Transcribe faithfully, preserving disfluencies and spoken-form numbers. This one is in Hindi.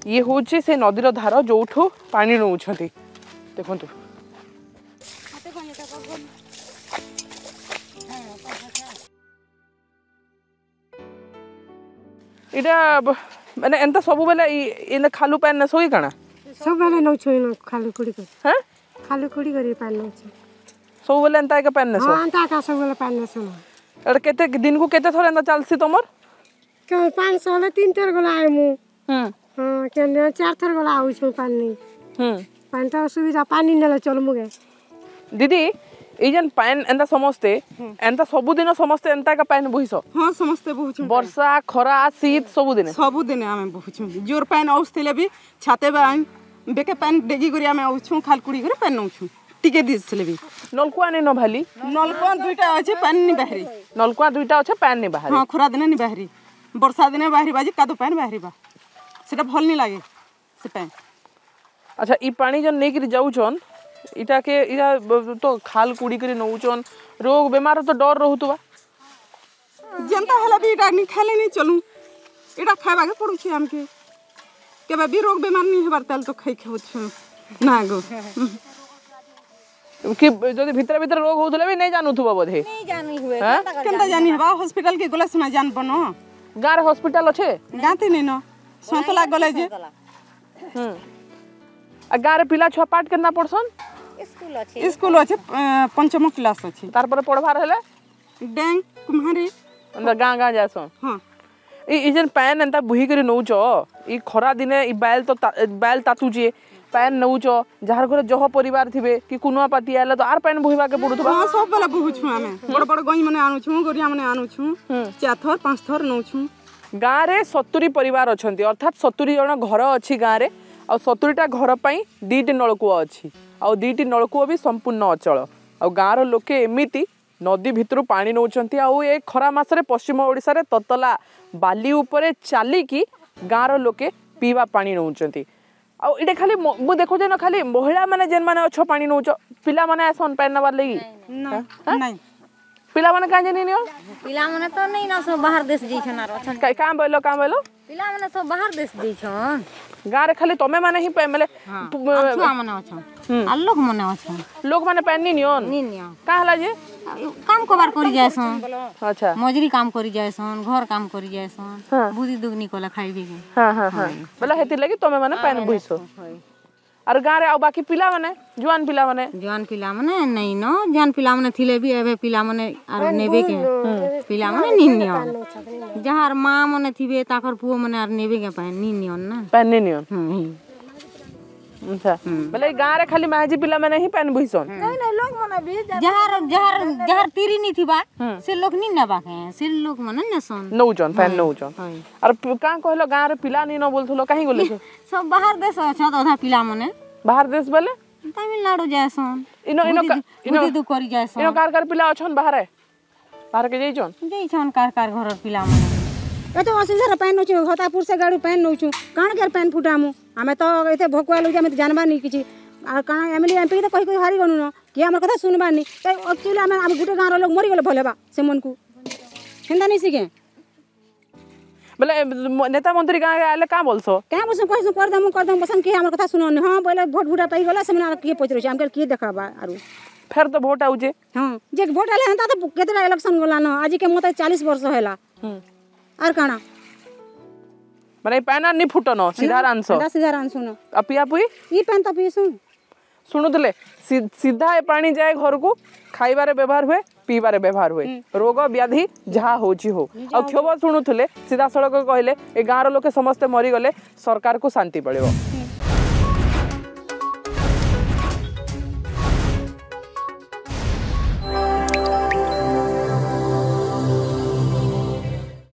ये हूँ से नदीर धार जो पानी नौ देखु इटा माने एंता सब बेले इन खालू पान न सोई कणा सब बेले नौ छु खालू कुड़ी कर हैं खालू कुड़ी करी पान नौ छु सब बेले एंता के पान न सो हां एंता का सब बेले पान न सो एड केते दिन को केते थोर एंता चलसी तमर के पाँच सौ ले तीन थर गला आय मु हम हां के चार थर गला आउ छु पानी हम पानी तो सुविधा पानी नेले चल मुगे दीदी ए जन पान एंता समस्ते एंता सब दिन समस्ते एंता का पान बहिसो हां समस्ते बहुछु वर्षा खरा शीत सब दिन सब दिन आमे बहुछु जोर पान औसतेले भी छाते बान बेके पान डेगी करी आमे औछु खालकुड़ी करे पान नौछु टिके दिसले भी नलकुआ ने न भाली नलकुआ दुईटा अछि पान नि बाहरी नलकुआ दुईटा अछि पान नि बाहरी हां खरा दिन नि बाहरी वर्षा दिन बाहरी बाजी कादो पान बाहरी बा सेटा भल नि लागे से पान अच्छा ई पानी जन नै करी जाउछन इटा के इटा तो खाल कुड़ी करी नौचन रोग बीमार तो डर रहतुबा जनता हला भी इटा नि खाले नि चलू इटा खाबा के पड़ू छी हमके केबा भी रोग बीमार नि हेबार ताल तो खाइ खाउ छु ना गो कि जदि भीतर भीतर रोग होतले भी नै जानुथुबा बोधे नहीं जानी हुए केनता जानी हेबा हॉस्पिटल के गोला सुना जान बनो गार हॉस्पिटल अछि गाते नै न सोतला गले जे हम आ गार पिला छुआ पाठ केना पड़सन स्कूल अछि स्कूल अछि पंचम क्लास अछि तार पर पढ़वार हेले डैंग कुम्हारी अंदर गां गां जासो हां ई इजन पैन एंता बुही करी नौचो ई खरा दिने ई बैल तो बैल तातुजे पैन नौचो जहार घरे जह परिवार थिबे कि कुनुआ पाती आले तो आर पैन बुहिबा के पड़ुथबा हां सब बेला बुहुछु आमे बड़ बड़ गई माने आनु छु गोरिया माने आनु छु चार थर पांच थर नौ छु गां रे सत्तरी परिवार अछंती अर्थात सत्तरी जण घर अछि गां रे आ सत्तरी टा घर पई दीटी नळकुआ अछि आ दीटी नळकुआ भी संपूर्ण अचल आ गां रो लोके एमिति नदी भितर पानी नौचंती आ ए खरा मासरे पश्चिम ओडिसा रे ततला बाली ऊपर चाली की गां रो लोके पीवा पानी नौचंती आ इडे खाली मु देखो जे न खाली महिला माने जेन माने अछ पानी नौच पिला माने आसन पैन नबार लगी ना नहीं पिला माने का जनी नियो पिला माने तो नहीं ना सब बाहर देश जई छन आरो छन का काम बोलो काम बोलो पिला माने सब बाहर देश जई छन गां रे खाली तमे माने ही पे मेले छुआ माने अछन आ लोग माने अछन लोग माने पैन नी नियो नी नियो का हला जे काम कोबार करी जायसन अच्छा मजूरी काम करी जायसन घर काम करी जायसन बुद्धि दुगनी कोला खाइबे के हां हां हां बोला हेति लगी तमे माने पैन बुइसो और गां रे आ बाकी पिला माने जुआन पिला माने जुआन पिला माने नहीं न जुआन पिला माने थिले भी एबे पिला माने आर नेबे के पिला माने नी नियो जहार मां माने थिबे ताकर पुओ माने आर नेबे के पैन नी नियो ना पैन नी नियो हम्म अच्छा बोले गां रे खाली माजी पिला माने ही पैन बुइसो नहीं नहीं लोग माने भी जहार जहार जहार तीरी नी थिबा से लोग नी नेबा के से लोग माने नेसन नौजन पैन नौजन और का कहलो गां रे पिला नी न बोलथलो काहे गोले सब बाहर देश छ आधा पिला माने बाहर देश बोले तमिलनाडु जायसन इनो इनो इनो दु करी जायसन इनो कार कार पिला अछन बाहर बाहर के जइछन जइछन कार कार घर पिला माने ए तो असुविधा पैन नौ छु हतापुर से गाड़ी पैन नौ छु काण के पैन फुटामु हमें तो एते भोकवा लउ जे हमें जानबा नहीं किछि आ काण एमएलए एमपी तो कहि कहि हारि गनु न कि हमर कथा सुनबा नहीं तो एक्चुअली हम अब गुटे गांव रो लोग मरि गेल भलेबा से मन को हेंदा नहीं सिके बोले नेता मंत्री गां आले का बोलसो क्या बस कहसु कर दम कर दम बसन के हमर कथा सुनो न हां बोले वोट भुटा पाई गेला से मन के पचरो हम के देखाबा आरु फिर तो वोट आउजे हां जे वोट आले हंता तो केतरा इलेक्शन गोला न आज के मत चालीस वर्ष होला आर काना माने पैना नि फुटनो सीधा आंसर दस हजार आंसर न अपिया पुई ई पैन तो पीसु सुनुतले सीधा ए पानी जाए घर को खाइबारे व्यवहार हुए पीबारे व्यवहार हुए रोग व्याधि जहा होची हो आ क्षोभ सुनुतले सीधा सड़क कहले ए गांर लोके समस्त मरी गले सरकार को शांति पड़िबो